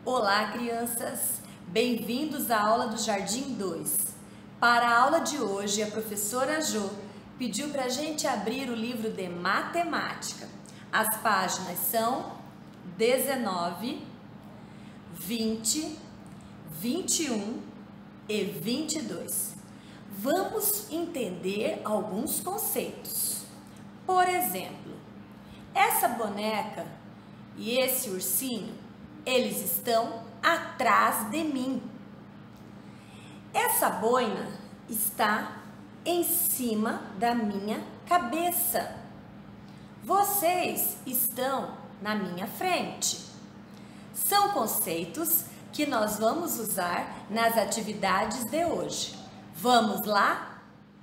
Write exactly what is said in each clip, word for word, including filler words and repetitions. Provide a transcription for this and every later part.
Olá, crianças! Bem-vindos à aula do Jardim dois. Para a aula de hoje, a professora Jo pediu para a gente abrir o livro de matemática. As páginas são dezenove, vinte, vinte e um e vinte e dois. Vamos entender alguns conceitos. Por exemplo, essa boneca e esse ursinho, eles estão atrás de mim. Essa boina está em cima da minha cabeça. Vocês estão na minha frente. São conceitos que nós vamos usar nas atividades de hoje. Vamos lá?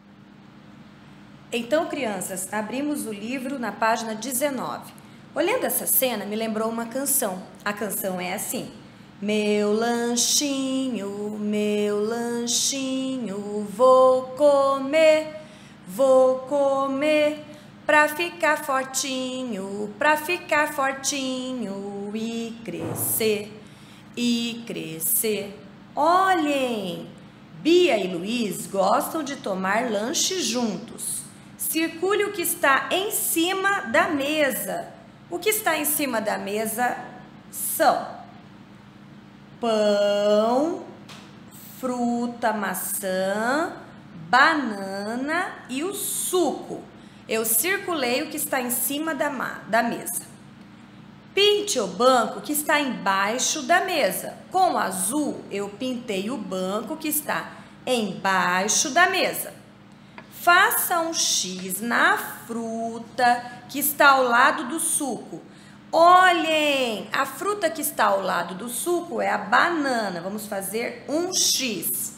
Então, crianças, abrimos o livro na página dezenove. Olhando essa cena, me lembrou uma canção. A canção é assim: meu lanchinho, meu lanchinho, vou comer, vou comer, pra ficar fortinho, pra ficar fortinho e crescer, e crescer. Olhem, Bia e Luiz gostam de tomar lanche juntos. Circule o que está em cima da mesa. O que está em cima da mesa são pão, fruta, maçã, banana e o suco. Eu circulei o que está em cima da, da mesa. Pinte o banco que está embaixo da mesa. Com azul, eu pintei o banco que está embaixo da mesa. Faça um X na fruta que está ao lado do suco. Olhem, a fruta que está ao lado do suco é a banana. Vamos fazer um X.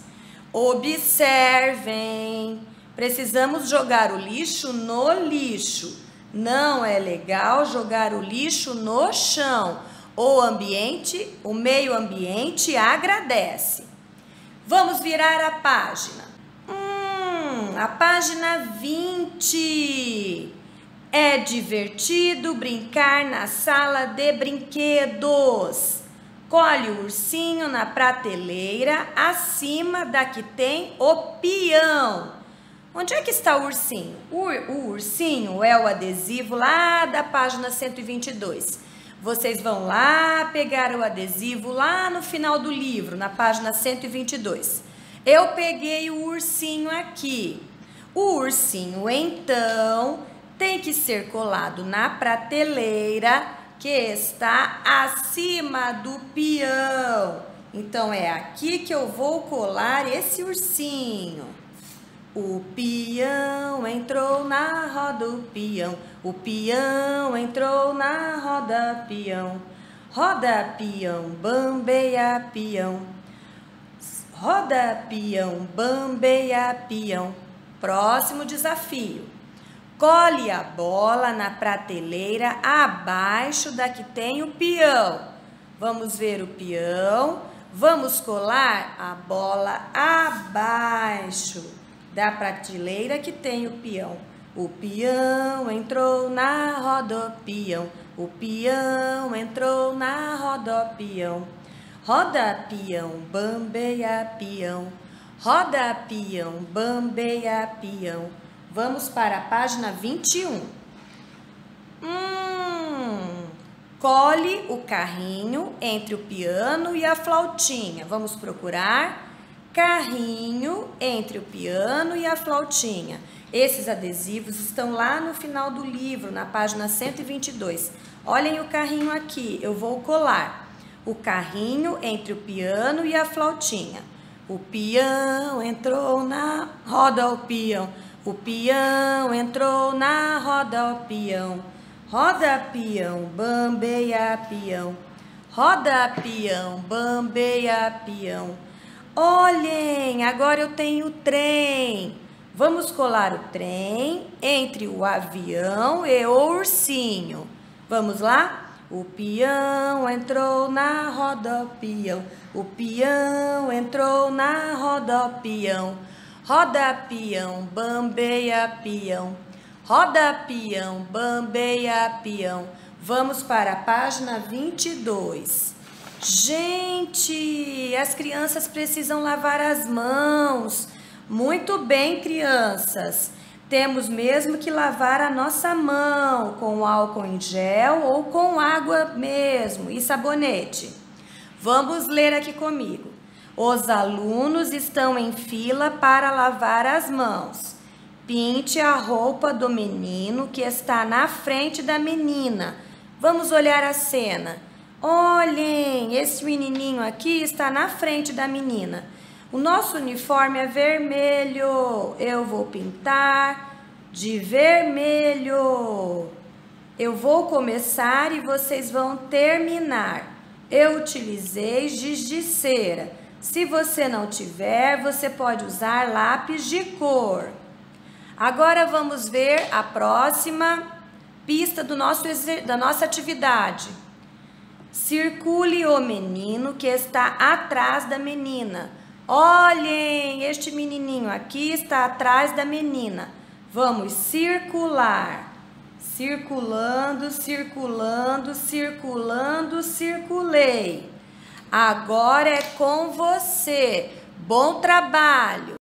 Observem, precisamos jogar o lixo no lixo. Não é legal jogar o lixo no chão. O ambiente, o meio ambiente agradece. Vamos virar a página. A página vinte. É divertido brincar na sala de brinquedos. Colhe o ursinho na prateleira acima da que tem o peão. Onde é que está o ursinho? O, o ursinho é o adesivo lá da página cento e vinte e dois. Vocês vão lá pegar o adesivo lá no final do livro, na página cento e vinte e dois. Eu peguei o ursinho aqui. O ursinho, então, tem que ser colado na prateleira que está acima do peão. Então, é aqui que eu vou colar esse ursinho. O peão entrou na roda, o peão. O peão entrou na roda, peão. Roda, peão, bambeia, peão. Roda, peão, bambeia, peão. Próximo desafio. Cole a bola na prateleira abaixo da que tem o peão. Vamos ver o peão. Vamos colar a bola abaixo da prateleira que tem o peão. O peão entrou na roda, peão. O peão entrou na roda, peão. Roda, peão, bambeia, peão. Roda, peão, bambeia, peão. Vamos para a página vinte e um. Hum, cole o carrinho entre o piano e a flautinha. Vamos procurar carrinho entre o piano e a flautinha. Esses adesivos estão lá no final do livro, na página cento e vinte e dois. Olhem o carrinho aqui, eu vou colar o carrinho entre o piano e a flautinha. O peão entrou na roda, o peão. O peão entrou na roda, o peão. Roda, peão, bambeia, peão. Roda, peão, bambeia, peão. Olhem, agora eu tenho o trem. Vamos colar o trem entre o avião e o ursinho. Vamos lá? O peão entrou na roda, o peão. O peão entrou na roda, o peão. Roda, peão, bambeia, peão. Roda, peão, bambeia, peão. Vamos para a página vinte e dois. Gente, as crianças precisam lavar as mãos. Muito bem, crianças. Temos mesmo que lavar a nossa mão com álcool em gel ou com água mesmo e sabonete. Vamos ler aqui comigo. Os alunos estão em fila para lavar as mãos. Pinte a roupa do menino que está na frente da menina. Vamos olhar a cena. Olhem, esse menininho aqui está na frente da menina. O nosso uniforme é vermelho. Eu vou pintar de vermelho. Eu vou começar e vocês vão terminar. Eu utilizei giz de cera. Se você não tiver, você pode usar lápis de cor. Agora vamos ver a próxima pista do nosso, da nossa atividade. Circule o menino que está atrás da menina. Olhem, este menininho aqui está atrás da menina. Vamos circular. Circulando, circulando, circulando, circulei. Agora é com você. Bom trabalho!